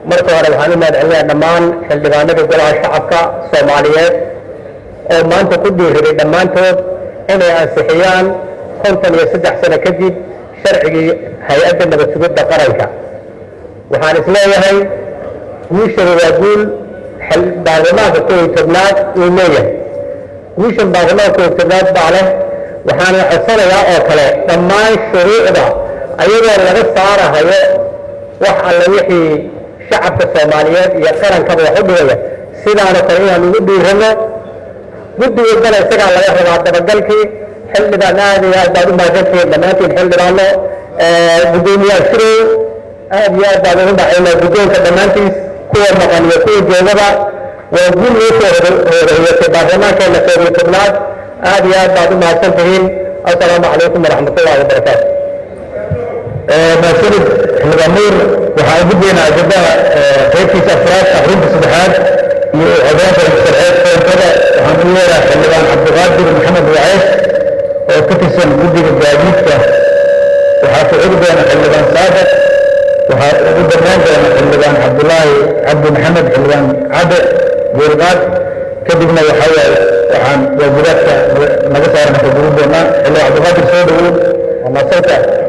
marka hore waxaan u mahadcelinayaa dhammaan xildhibaanada golaha shacabka Soomaaliyeed oo maanta ku dhiiriday dhammaantood inay ansixiyaan 53 sano kadib sharcigii hay'adda nabad sugidda qaranka. waxaan isleeyahay guushan waa guul baarlamaanka kow-iyo-tobnaad uu leeyahay. guushan baarlamaanka kow-iyo-tobnaad baa leh. waxaan codsanayaa oo kale dhammaan shuruucda ayadoo laga saarahayo wax alla wixii shacabka Soomaaliyeed iyo qarankaba wax u dhigaya sidaana kale inaan ugu dhiirano guddiga gala isagaa laga rabaa dabagalkii xildhibaan aad iyo aad baad u mahadsantihiin dhammaantiin xildhibaano gudoomiyaha shirow aad iyo aad baan ugu dhacaynaa guddoonka dhammaantiis kuwa maqan iyo kuwa joogaba waa guul loo soo horeeyatay baarlamaankeena kow-iyo-tobnaad aad iyo aad baad u mahadsantihiin assalaamu calaykum waraxmatullaahi wabarakaatu. mahadsanid xildhibaan nuur waxaan ugu jeednaa gabdhaha qaybtiisa afraad akhrinta saddexaad iyo codaynta sharceed koontada waxaan ugu yeeraa xildhibaan cabdiqaadir maxamed wacees oo ka tirsan guddiga gaadiidka waxaa ku xigi doona xildhibaan saadaq waxaa ugu dambeyn doona xildhibaan cabdulaahi cabdi maxamed xildhibaan cabe geelqaad kadibna waxaa waaye waxaan waajibaadka naga saaran ka gurin doonaa xildhibaan cabdiqaadir soo dhawow waa mahadsantahay.